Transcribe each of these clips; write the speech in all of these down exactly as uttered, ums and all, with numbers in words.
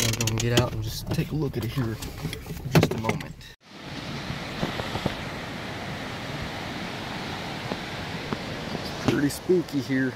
We're gonna get out and just take a look at it here in just a moment. It's pretty spooky here.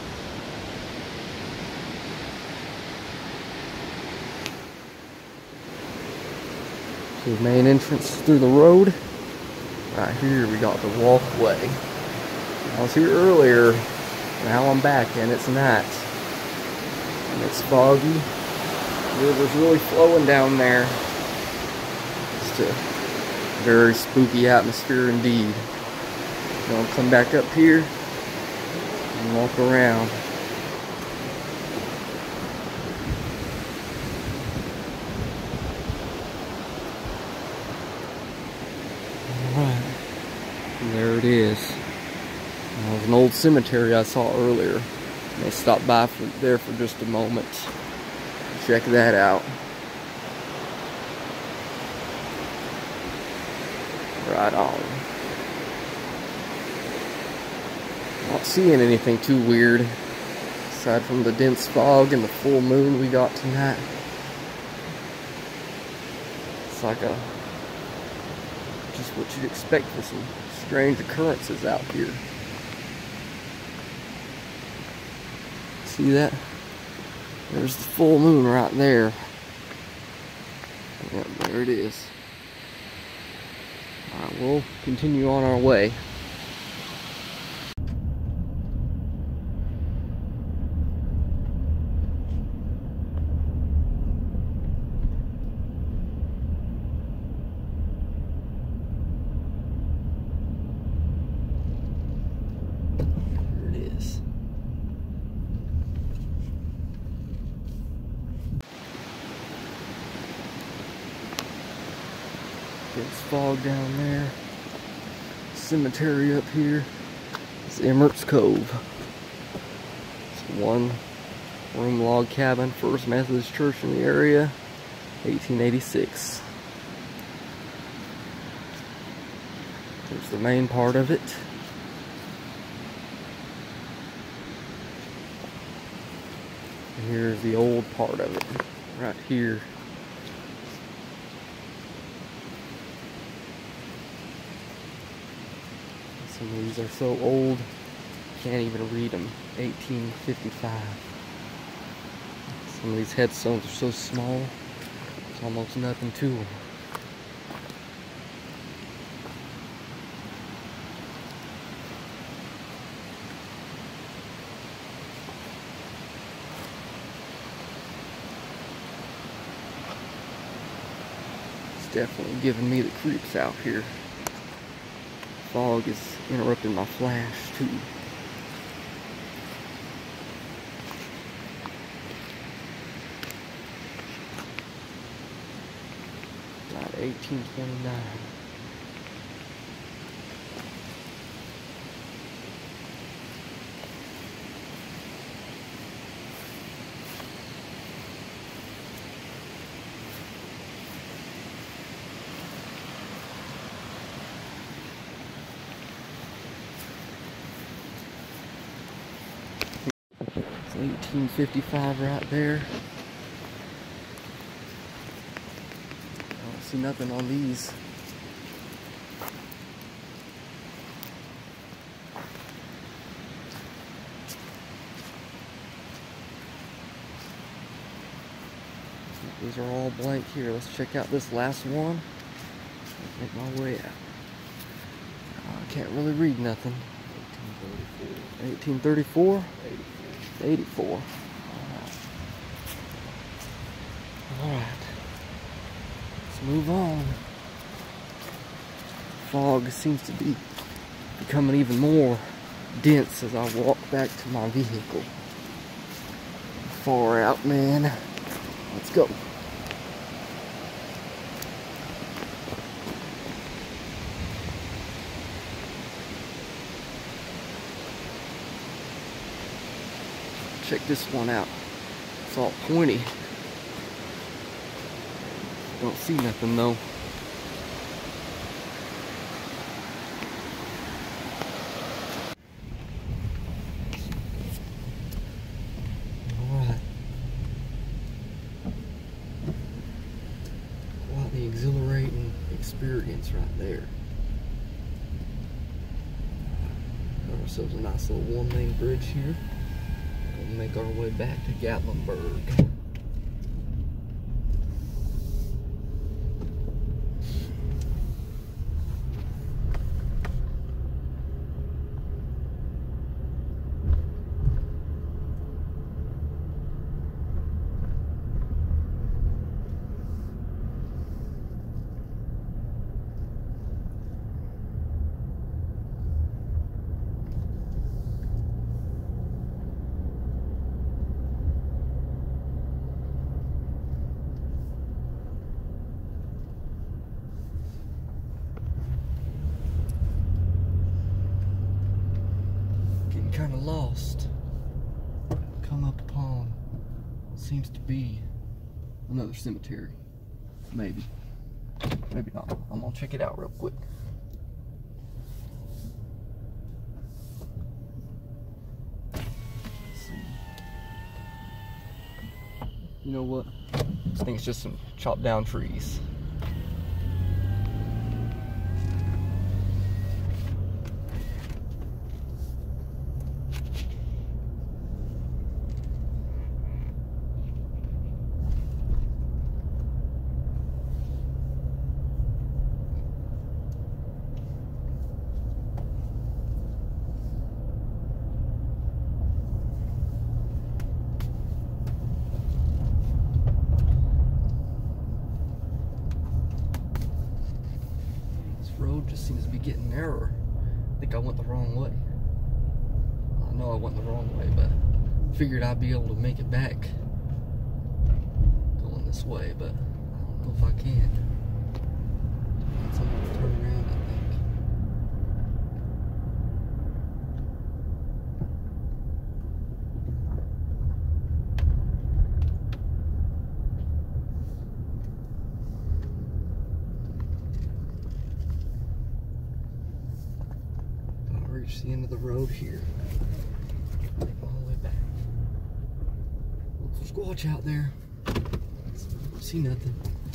So the main entrance through the road. Right here we got the walkway. I was here earlier, now I'm back and it's night. And it's foggy. The river's really flowing down there. Just a very spooky atmosphere indeed. Gonna come back up here and walk around. Alright, there it is. That was an old cemetery I saw earlier. And they stopped by for, there for just a moment. Check that out. Right on. Not seeing anything too weird aside from the dense fog and the full moon we got tonight. It's like a just what you'd expect for some strange occurrences out here. See that? There's the full moon right there. Yep, there it is. Alright, we'll continue on our way. It's fog down there. Cemetery up here. It's Emmert's Cove. It's a one room log cabin, First Methodist Church in the area, eighteen eighty-six. There's the main part of it. And here's the old part of it, right here. Some of these are so old, can't even read them. eighteen fifty-five. Some of these headstones are so small, there's almost nothing to them. It's definitely giving me the creeps out here. Fog is interrupting my flash too. About eighteen twenty-nine. eighteen fifty-five right there. I don't see nothing on these. These are all blank here. Let's check out this last one. Make my way out. I can't really read nothing. eighteen thirty-four? eighty-four. Alright. Alright. Let's move on. Fog seems to be becoming even more dense as I walk back to my vehicle. Far out, man. Let's go. Check this one out. It's all pointy. Don't see nothing though. Alright. experience right there. Got ourselves a nice little one-lane bridge here. We'll make our way back to Gatlinburg. Kind of lost. Come up upon what seems to be another cemetery. Maybe. Maybe not. I'm gonna check it out real quick. Let's see. You know what? I think it's just some chopped down trees. Road just seems to be getting narrower. I think I went the wrong way. I know I went the wrong way, but figured I'd be able to make it back going this way, but I don't know if I can. So I'm gonna turn around, I think. Reach the end of the road here. All the way back. Look, squatch out there. Don't see nothing.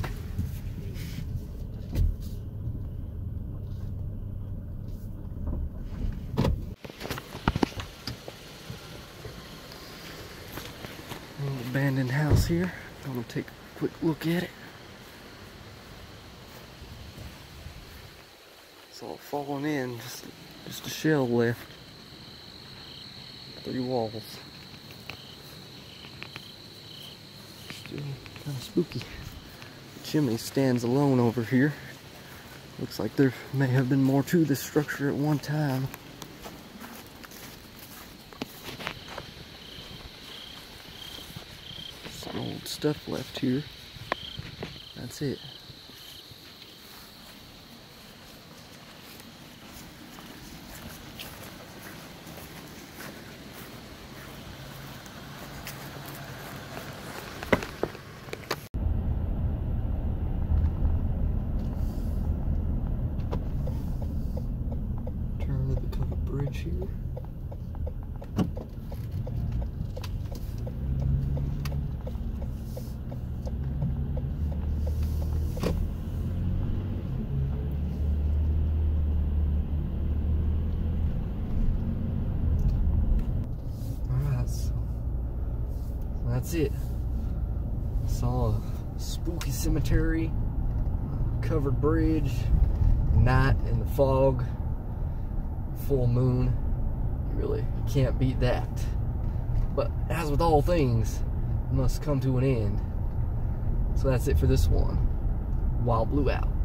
Little abandoned house here. I'm gonna take a quick look at it. It's all falling in. Just Just a shell left. Three walls. Still kind of spooky. The chimney stands alone over here. Looks like there may have been more to this structure at one time. Some old stuff left here. That's it. Bridge here. Alright, so that's it. Saw a spooky cemetery, covered bridge, night in the fog. Full moon. You really can't beat that. But as with all things, it must come to an end. So that's it for this one. Wild Blue out.